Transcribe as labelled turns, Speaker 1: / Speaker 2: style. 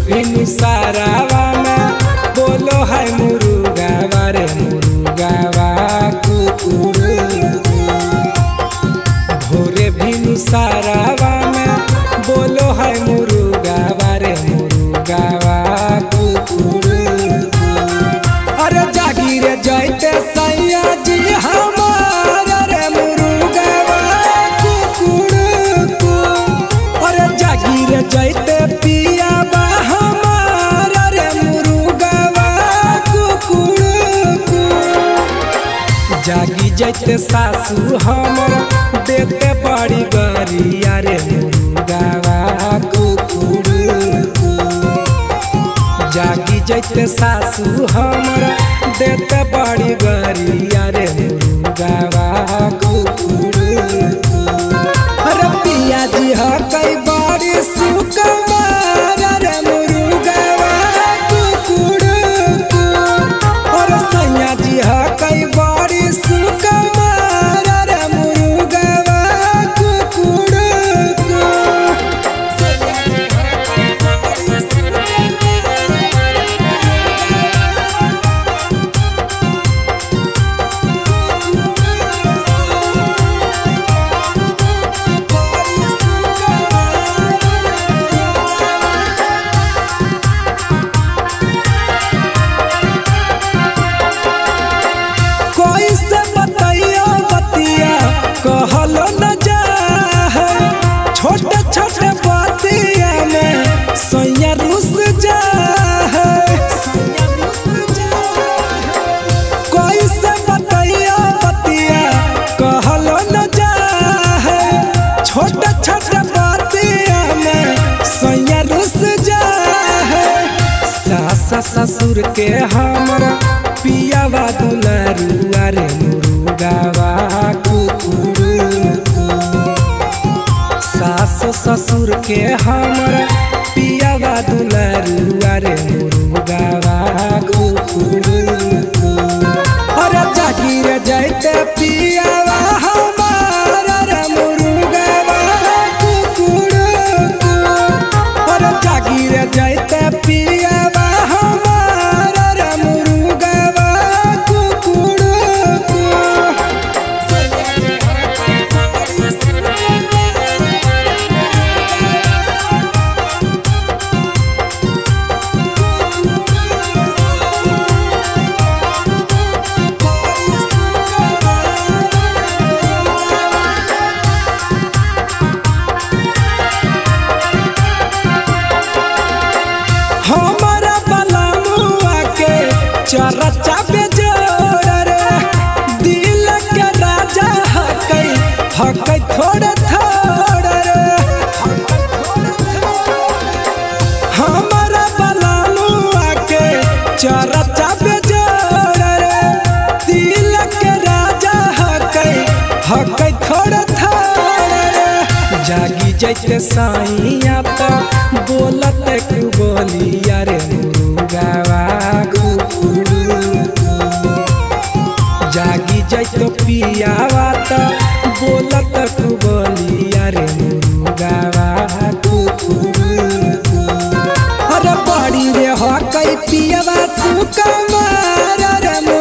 Speaker 1: भी सारावा में बोलो है मुरुगावा रे मुरुगावा कुकुर। भोरे भी सारावा में बोलो है मुरुगावा रे मुरुगावा कुकुर। अरे जागी रे जैते सैया जी हमारा रे मुरुगावा कुकुर। अरे जागी रे जैते पिया बा हमारा रे मुरुगावा कुकुर। जागी जैते सासू हमर देते बड़ी गरिया रे मुरुगावा कुकुर। जागी जैते सासू हमर देते बड़ी गरिया रे मुरुगावा कुकुर। अरे पिया जी ह कई बड़ी सुकुमार रे मुरुगावा कुकुर। और सैया जी ह कई बड़ी सुकुमार रे मुरुगावा कुकुर। कहलो न जा छोटे छोटे बातिया में सैया रुस जा। कोई से बताइया बतिया कहलो न जा छोटे छोटे बातिया में सैया रुस जा। सास ससुर के हमरा पियावा दुलारुआ रे मुरुगावा कुकुर। सास ससुर के हमरा पियावा दुलारुआ रे मुरुगावा कुकुर। अरे जागी रे जैते पियावा हमारा रे मुरुगावा कुकुर। अरे जागी रे जैते पियावा हमारा रे मुरुगावा कुकुर। हमारा बलमुआ के चरचा बेजोड़ रे दिल के राजा हकई हकई थोड़े थोड़े रे। हमारा बलमुआ के चरचा बेजोड़ रे दिल के राजा हकई हकई थोड़े थोड़े रे। जागी जैते साइया तो बोलत कु बोलिया रे मुरुगावा कुकुर। जागी जैतो पियावा तो बोलत कु बोलिया रे मुरुगावा कुकुर। अरे बड़ी रे हो कई पियावा सुकुमार रे